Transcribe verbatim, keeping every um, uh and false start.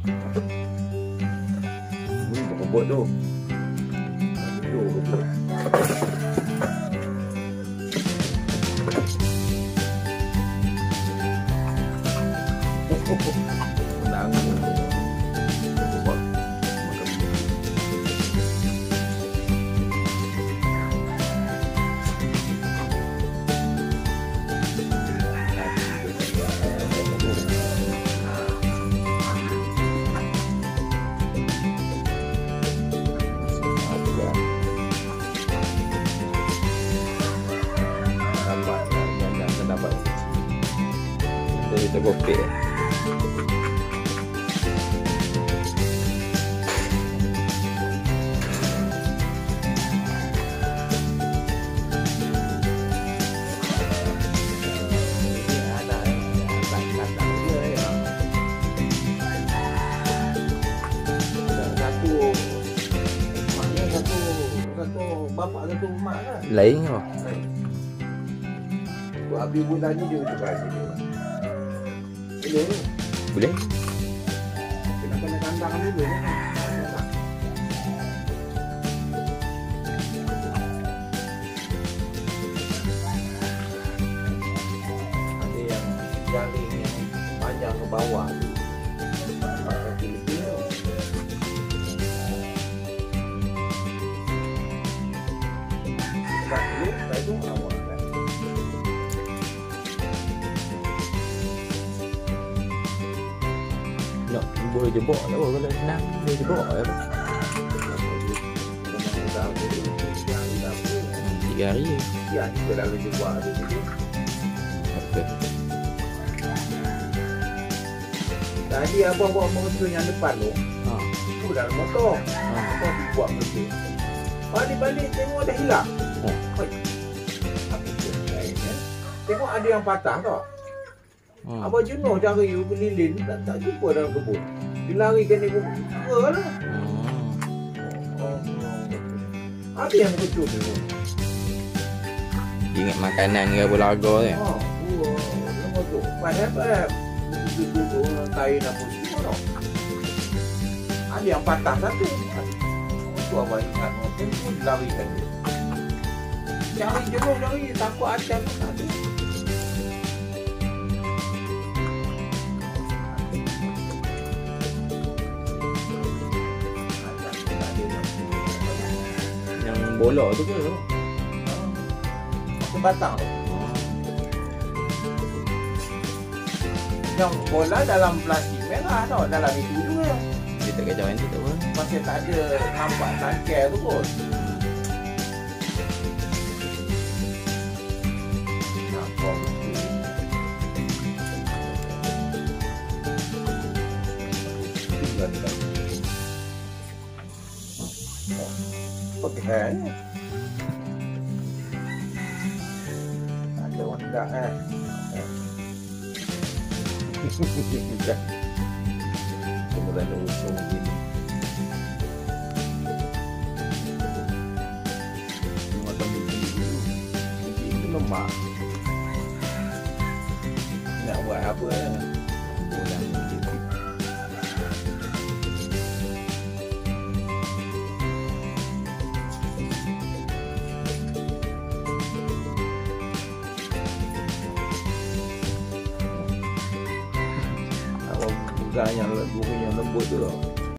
Hmm, berebut tu. Tu berebut. Menanggung. Kita kopek. Bapak satu mak kan? Lain ke? Buat habis bulan ni dia tu kasi dia. Boleh ni? Boleh? Kena kena kandang dulu ni. Ada yang jaring yang panjang ke bawah tu. Kaki lebih tu. Tak dulu, tak tu awak kan. Nak boleh jebok tak apa, kalau senang boleh jebok tak apa. Tiga hari je. Ya, kita dah boleh buat tu. Okey. Tadi abang bawa motor yang depan tu. Ha. Tu dalam motor. Ha. Abang buat motor. Balik-balik tengok dah hilang. Ha. Oi. Apa tu? Tengok ada yang patah tak? Ha. Abang jenuh cari berlilin, tak, tak jumpa dalam kebun. Dia lari ke ni kebun lah. Oh. Ada yang betul tu. Ingat makanan ke apa laga kan? Oh, oh, motor. Padahal tu kain apa semua tau. Ada yang patah satu. Tu abang ingat motor tu larikan dia. Cari jenuh lari, takut acan tak ada. Yang bola tu ke? Batang tu. Yang bola dalam plastik merah tau, dalam itu juga. Dia tak kacau nanti tak apa. Masih tak ada nampak tangkai tu pun. Nampak tinggal tinggal. Okey. Ada orang tak eh. Kemudian ada usung gini. Macam biji dulu. Biji itu lemak. Nak buat apa ya? Boleh biji. Bukan yang buku yang lembut tu loh.